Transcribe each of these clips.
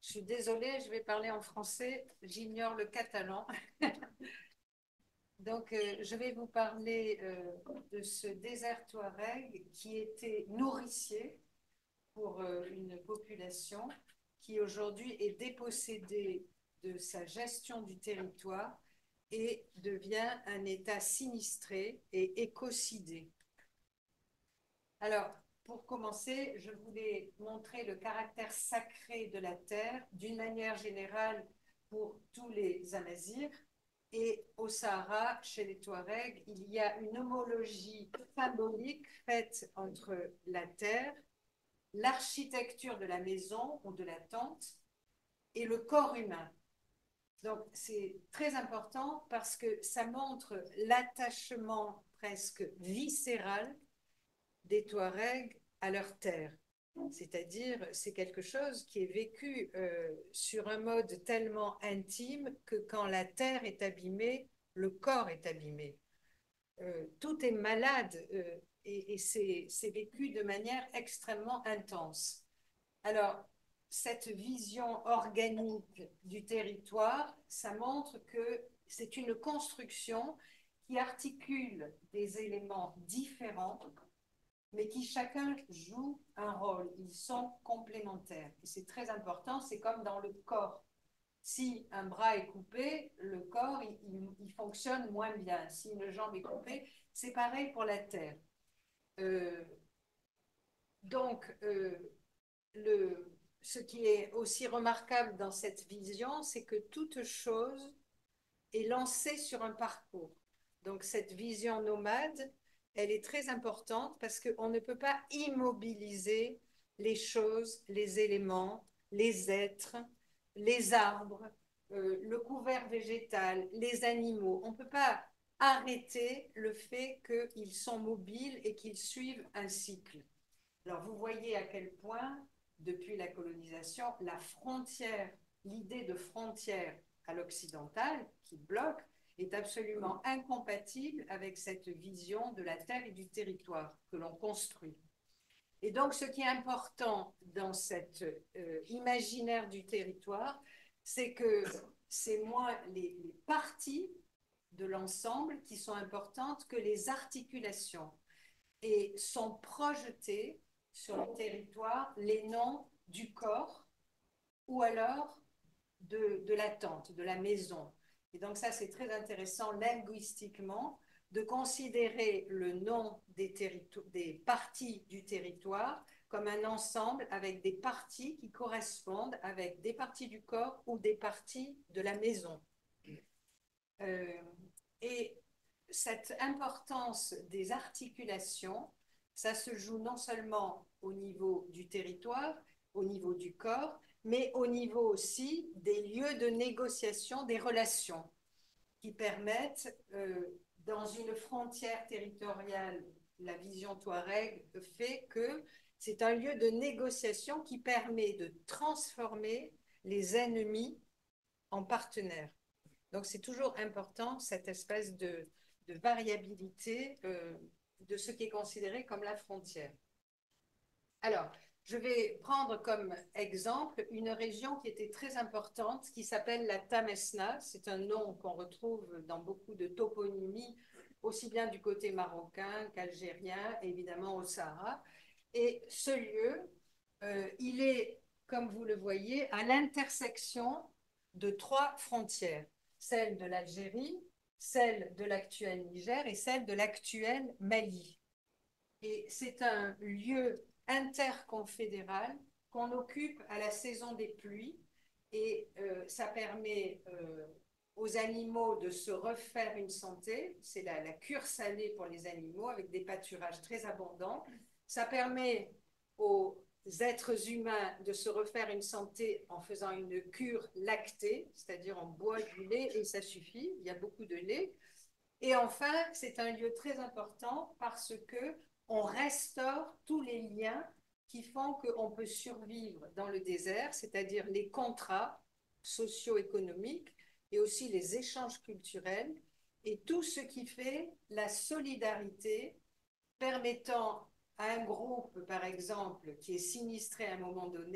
Je suis désolée, je vais parler en français, j'ignore le catalan. Donc, je vais vous parler de ce désert Touareg qui était nourricier pour une population qui aujourd'hui est dépossédée de sa gestion du territoire et devient un État sinistré et écocidé. Alors, pour commencer, je voulais montrer le caractère sacré de la terre d'une manière générale pour tous les Amazirs. Et au Sahara, chez les Touaregs, il y a une homologie symbolique faite entre la terre, l'architecture de la maison ou de la tente et le corps humain. Donc, c'est très important parce que ça montre l'attachement presque viscéral des Touaregs à leur terre. C'est-à-dire, c'est quelque chose qui est vécu sur un mode tellement intime que quand la terre est abîmée, le corps est abîmé. Tout est malade et c'est vécu de manière extrêmement intense. Alors, cette vision organique du territoire, ça montre que c'est une construction qui articule des éléments différents mais qui chacun joue un rôle. Ils sont complémentaires. Et c'est très important, c'est comme dans le corps. Si un bras est coupé, le corps, il fonctionne moins bien. Si une jambe est coupée, c'est pareil pour la terre. Euh, donc, ce qui est aussi remarquable dans cette vision, c'est que toute chose est lancée sur un parcours. Donc, cette vision nomade, elle est très importante parce qu'on ne peut pas immobiliser les choses, les éléments, les êtres, les arbres, le couvert végétal, les animaux. On ne peut pas arrêter le fait qu'ils sont mobiles et qu'ils suivent un cycle. Alors, vous voyez à quel point, depuis la colonisation, la frontière, l'idée de frontière à l'occidental qui bloque, est absolument incompatible avec cette vision de la terre et du territoire que l'on construit. Et donc, ce qui est important dans cet imaginaire du territoire, c'est que c'est moins les parties de l'ensemble qui sont importantes que les articulations et sont projetés sur le territoire les noms du corps ou alors de la tente, de la maison. Et donc ça, c'est très intéressant linguistiquement de considérer le nom des parties du territoire comme un ensemble avec des parties qui correspondent avec des parties du corps ou des parties de la maison. Euh, et cette importance des articulations, ça se joue non seulement au niveau du territoire, au niveau du corps, mais au niveau aussi des lieux de négociation des relations qui permettent, dans une frontière territoriale, la vision Touareg fait que c'est un lieu de négociation qui permet de transformer les ennemis en partenaires. Donc, c'est toujours important, cette espèce de variabilité de ce qui est considéré comme la frontière. Alors, je vais prendre comme exemple une région qui était très importante, qui s'appelle la Tamesna. C'est un nom qu'on retrouve dans beaucoup de toponymies, aussi bien du côté marocain qu'algérien, évidemment au Sahara. Et ce lieu, il est, comme vous le voyez, à l'intersection de trois frontières, celle de l'Algérie, celle de l'actuel Niger et celle de l'actuel Mali. Et c'est un lieu interconfédéral qu'on occupe à la saison des pluies et ça permet aux animaux de se refaire une santé. C'est la cure salée pour les animaux avec des pâturages très abondants. Ça permet aux êtres humains de se refaire une santé en faisant une cure lactée, c'est-à-dire on boit du lait et ça suffit, il y a beaucoup de lait. Et enfin, c'est un lieu très important parce que on restaure tous les liens qui font qu'on peut survivre dans le désert, c'est-à-dire les contrats socio-économiques et aussi les échanges culturels et tout ce qui fait la solidarité permettant à un groupe, par exemple, qui est sinistré à un moment donné,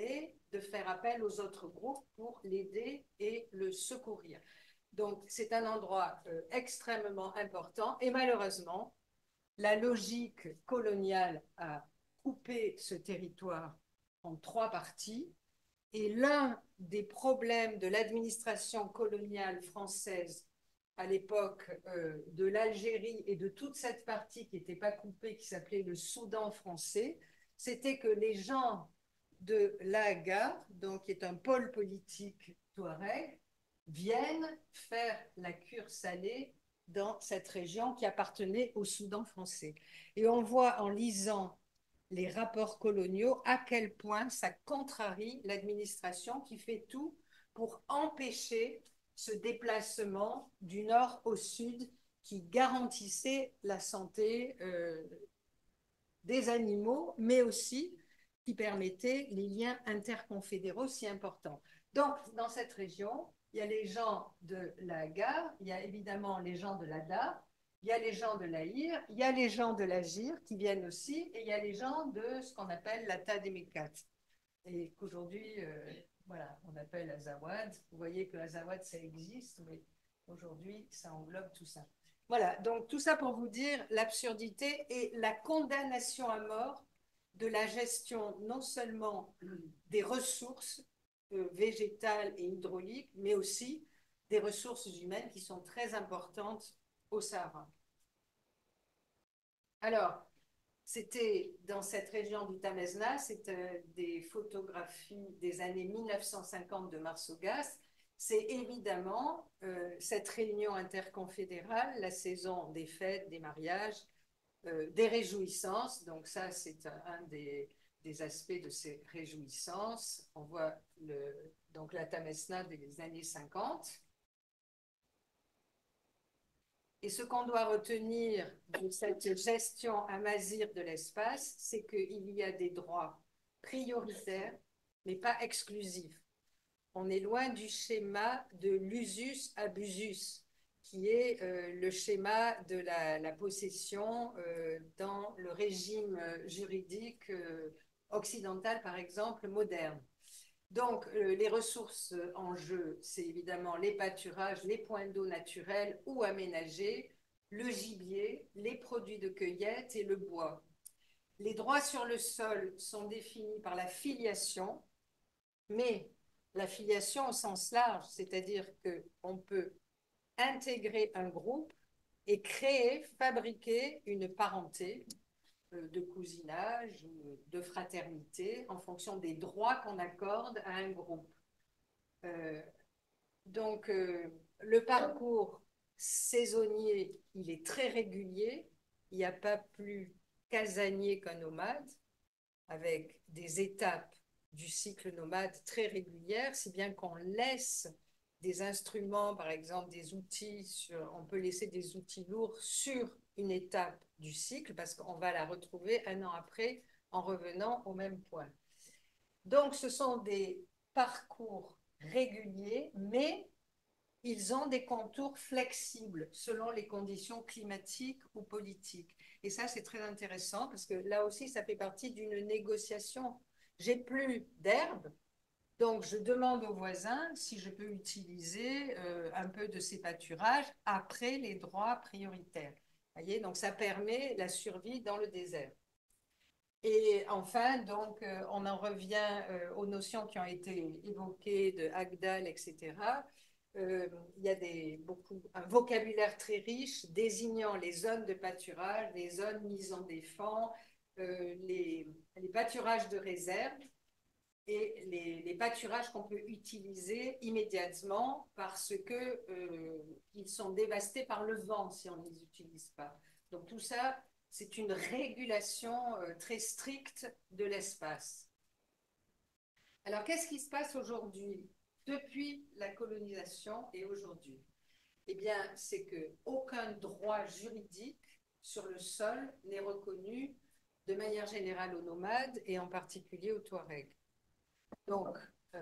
de faire appel aux autres groupes pour l'aider et le secourir. Donc, c'est un endroit extrêmement important et malheureusement, la logique coloniale a coupé ce territoire en 3 parties et l'un des problèmes de l'administration coloniale française à l'époque de l'Algérie et de toute cette partie qui n'était pas coupée, qui s'appelait le Soudan français, c'était que les gens de l'Aga, donc qui est un pôle politique touareg, viennent faire la cure salée dans cette région qui appartenait au Soudan français. Et on voit en lisant les rapports coloniaux à quel point ça contrarie l'administration qui fait tout pour empêcher ce déplacement du nord au sud qui garantissait la santé des animaux, mais aussi qui permettait les liens interconfédéraux si importants. Donc, dans cette région, il y a les gens de la Gare, il y a évidemment les gens de l'Ada, il y a les gens de l'Aïr, il y a les gens de l'Agir qui viennent aussi, et il y a les gens de ce qu'on appelle la Tadémékat. Et qu'aujourd'hui, voilà, on appelle Azawad. Vous voyez que Azawad, ça existe, mais aujourd'hui, ça englobe tout ça. Voilà, donc tout ça pour vous dire l'absurdité et la condamnation à mort de la gestion non seulement des ressources végétales et hydrauliques, mais aussi des ressources humaines qui sont très importantes au Sahara. Alors, c'était dans cette région du Tamesna, c'est des photographies des années 1950 de Marsogas. C'est évidemment cette réunion interconfédérale, la saison des fêtes, des mariages, des réjouissances. Donc ça, c'est un des aspects de ces réjouissances. On voit donc la Tamesna des années 50. Et ce qu'on doit retenir de cette gestion amazigh de l'espace, c'est qu'il y a des droits prioritaires, mais pas exclusifs. On est loin du schéma de l'usus abusus, qui est le schéma de la possession dans le régime juridique occidental, par exemple, moderne. Donc, les ressources en jeu, c'est évidemment les pâturages, les points d'eau naturels ou aménagés, le gibier, les produits de cueillette et le bois. Les droits sur le sol sont définis par la filiation, mais la filiation au sens large, c'est-à-dire qu'on peut intégrer un groupe et créer, fabriquer une parenté de cousinage, de fraternité, en fonction des droits qu'on accorde à un groupe. Donc, le parcours saisonnier, il est très régulier. Il n'y a pas plus casanier qu'un nomade, avec des étapes du cycle nomade très régulières, si bien qu'on laisse des instruments, par exemple des outils, on peut laisser des outils lourds sur une étape du cycle parce qu'on va la retrouver un an après en revenant au même point. Donc, ce sont des parcours réguliers, mais ils ont des contours flexibles selon les conditions climatiques ou politiques. Et ça, c'est très intéressant parce que là aussi, ça fait partie d'une négociation. J'ai plus d'herbe, donc je demande aux voisins si je peux utiliser un peu de ces pâturages après les droits prioritaires. Voyez, donc ça permet la survie dans le désert. Et enfin, donc, on en revient aux notions qui ont été évoquées de Agdal, etc. Il y a un vocabulaire très riche désignant les zones de pâturage, les zones mises en défense, les pâturages de réserve et les pâturages qu'on peut utiliser immédiatement parce qu'ils sont dévastés par le vent si on ne les utilise pas. Donc tout ça, c'est une régulation très stricte de l'espace. Alors, qu'est-ce qui se passe aujourd'hui, depuis la colonisation et aujourd'hui? Eh bien, c'est qu'aucun droit juridique sur le sol n'est reconnu de manière générale aux nomades et en particulier aux Touaregs. Donc,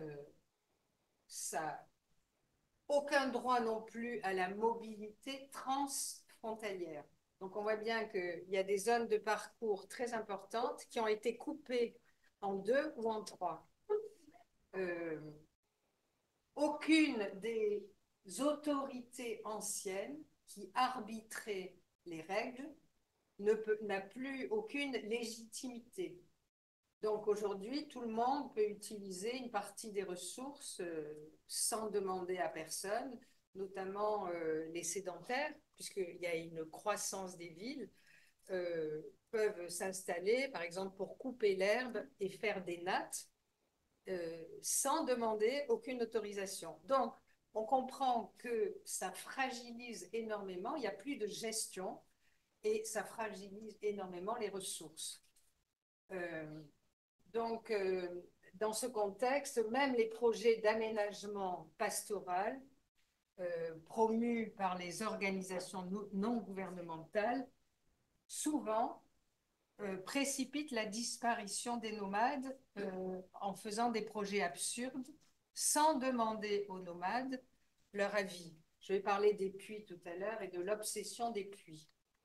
aucun droit non plus à la mobilité transfrontalière. Donc, on voit bien qu'il y a des zones de parcours très importantes qui ont été coupées en 2 ou en 3. euh, aucune des autorités anciennes qui arbitraient les règles n'a plus aucune légitimité. Donc aujourd'hui, tout le monde peut utiliser une partie des ressources sans demander à personne, notamment les sédentaires, puisqu'il y a une croissance des villes, peuvent s'installer, par exemple, pour couper l'herbe et faire des nattes sans demander aucune autorisation. Donc, on comprend que ça fragilise énormément, il n'y a plus de gestion et ça fragilise énormément les ressources. Euh, donc, dans ce contexte, même les projets d'aménagement pastoral promus par les organisations non gouvernementales, souvent précipitent la disparition des nomades en faisant des projets absurdes sans demander aux nomades leur avis. Je vais parler des puits tout à l'heure et de l'obsession des puits.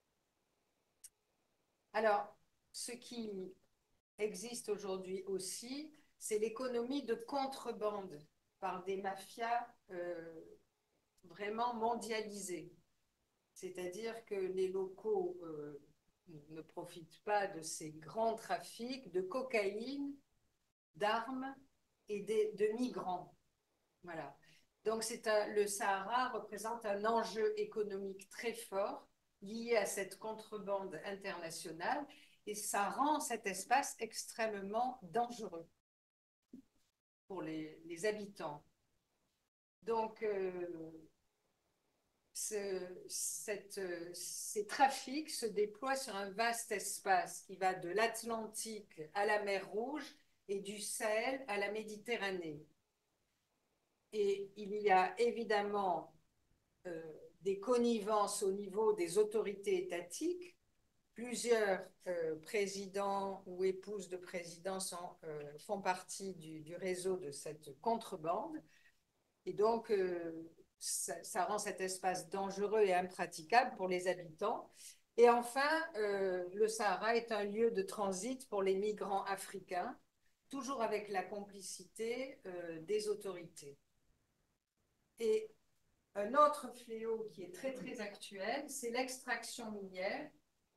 Alors, ce qui existe aujourd'hui aussi, c'est l'économie de contrebande par des mafias vraiment mondialisées. C'est-à-dire que les locaux ne profitent pas de ces grands trafics de cocaïne, d'armes et de migrants. Voilà. Donc le Sahara représente un enjeu économique très fort lié à cette contrebande internationale et ça rend cet espace extrêmement dangereux pour les habitants. Donc, ces trafics se déploient sur un vaste espace qui va de l'Atlantique à la mer Rouge et du Sahel à la Méditerranée. Et il y a évidemment des connivences au niveau des autorités étatiques. Plusieurs présidents ou épouses de présidents font partie du réseau de cette contrebande. Et donc, ça rend cet espace dangereux et impraticable pour les habitants. Et enfin, le Sahara est un lieu de transit pour les migrants africains, toujours avec la complicité des autorités. Et un autre fléau qui est très, très actuel, c'est l'extraction minière.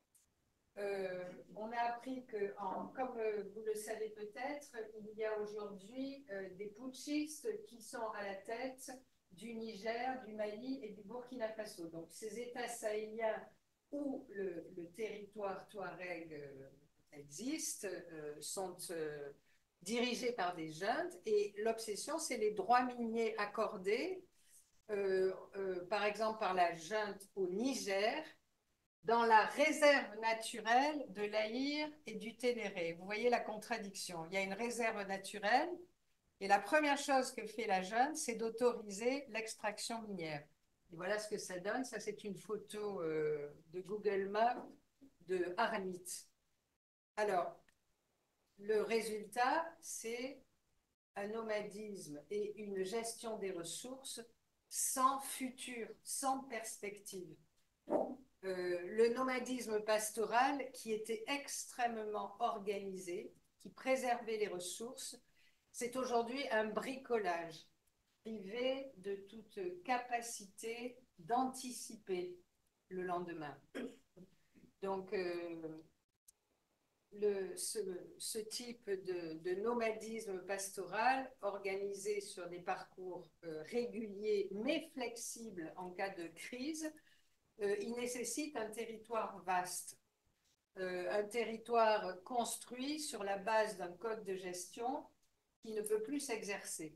On a appris que, comme vous le savez peut-être, il y a aujourd'hui des putschistes qui sont à la tête du Niger, du Mali et du Burkina Faso. Donc ces États sahéliens où le territoire touareg existe sont dirigés par des juntes et l'obsession, c'est les droits miniers accordés, par exemple par la junte au Niger, dans la réserve naturelle de l'Aïr et du Ténéré. Vous voyez la contradiction. Il y a une réserve naturelle et la première chose que fait la junte, c'est d'autoriser l'extraction minière. Et voilà ce que ça donne. Ça, c'est une photo de Google Maps de Arlit. Alors, le résultat, c'est un nomadisme et une gestion des ressources sans futur, sans perspective. Le nomadisme pastoral qui était extrêmement organisé, qui préservait les ressources, c'est aujourd'hui un bricolage privé de toute capacité d'anticiper le lendemain. Donc, ce type de nomadisme pastoral organisé sur des parcours réguliers mais flexibles en cas de crise, il nécessite un territoire vaste, un territoire construit sur la base d'un code de gestion qui ne peut plus s'exercer.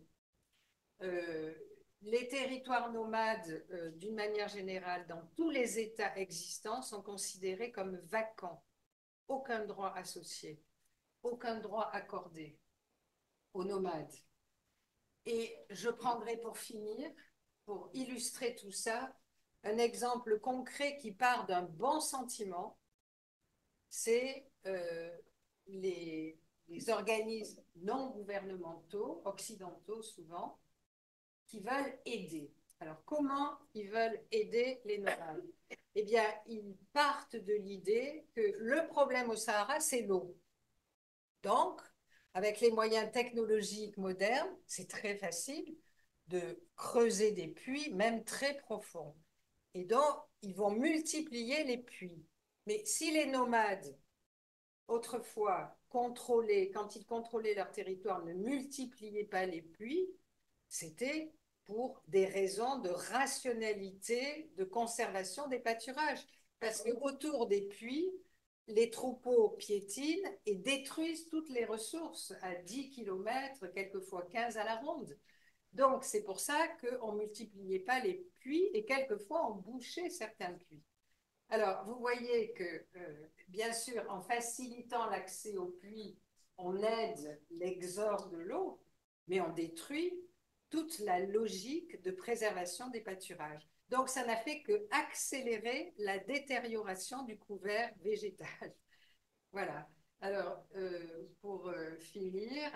Les territoires nomades, d'une manière générale, dans tous les États existants, sont considérés comme vacants. Aucun droit associé, aucun droit accordé aux nomades. Et je prendrai pour finir, pour illustrer tout ça, un exemple concret qui part d'un bon sentiment, c'est les organismes non gouvernementaux, occidentaux souvent, qui veulent aider. Alors, comment ils veulent aider les nomades? Eh bien, ils partent de l'idée que le problème au Sahara, c'est l'eau. Donc, avec les moyens technologiques modernes, c'est très facile de creuser des puits, même très profonds. Et donc, ils vont multiplier les puits. Mais si les nomades, autrefois, contrôlaient, quand ils contrôlaient leur territoire, ne multipliaient pas les puits, c'était pour des raisons de rationalité, de conservation des pâturages. Parce qu'autour des puits, les troupeaux piétinent et détruisent toutes les ressources à 10 km, quelquefois 15 à la ronde. Donc, c'est pour ça qu'on ne multipliait pas les puits et quelquefois on bouchait certains puits. Alors, vous voyez que, bien sûr, en facilitant l'accès aux puits, on aide l'exode de l'eau, mais on détruit toute la logique de préservation des pâturages. Donc, ça n'a fait qu'accélérer la détérioration du couvert végétal. Voilà. Alors, pour finir,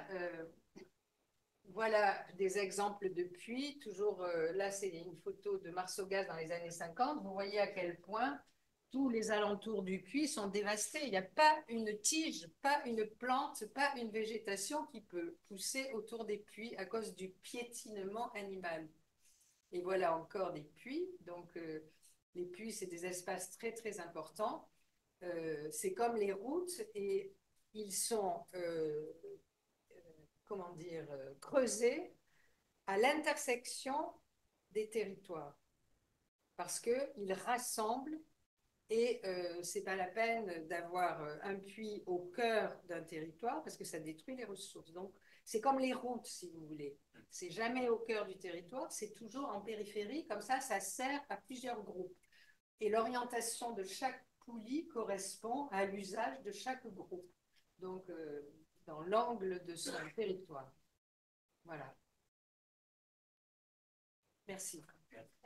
voilà des exemples de puits. Toujours, là, c'est une photo de Marsogas dans les années 50. Vous voyez à quel point tous les alentours du puits sont dévastés. Il n'y a pas une tige, pas une plante, pas une végétation qui peut pousser autour des puits à cause du piétinement animal. Et voilà encore des puits. Donc, les puits, c'est des espaces très, très importants. C'est comme les routes et ils sont comment dire, creusés à l'intersection des territoires parce qu'ils rassemblent et ce n'est pas la peine d'avoir un puits au cœur d'un territoire parce que ça détruit les ressources. Donc, c'est comme les routes, si vous voulez. C'est jamais au cœur du territoire, c'est toujours en périphérie. Comme ça sert à plusieurs groupes. Et l'orientation de chaque poulie correspond à l'usage de chaque groupe. Donc, dans l'angle de son territoire. Voilà. Merci.